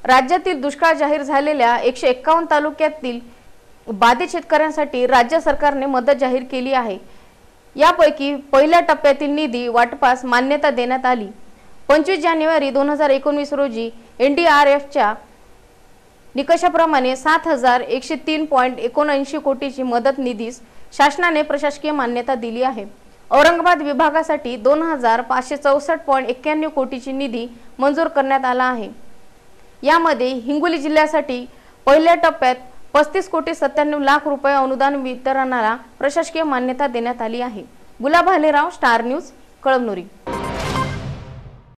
राज्यातील दुष्काळ जाहीर झालेल्या 151 तालुक्यातील बाधित शेतकऱ्यांसाठी राज्य सरकारने मदत जाहीर केली आहे। यापैकी पहिल्या टप्प्यातील निधी वाटपास मान्यता देण्यात आली। 25 जानेवारी 2019 रोजी NDRFच्या निकषाप्रमाणे 7103.79 कोटीची मदत निधीस शासनाने प्रशासकीय मान्यता दिली आहे। औरंगाबाद विभागासाठी 2564.91 कोटीची निधी मंजूर करण्यात आला आहे। यामध्ये हिंगोली जिल्ह्यासाठी पहिल्या टप्प्यात 35,97,00,000 रुपये अनुदान वितरणाला प्रशासकीय मान्यता देण्यात आली आहे। Gulab Bhalerao, star news, Kalamnuri.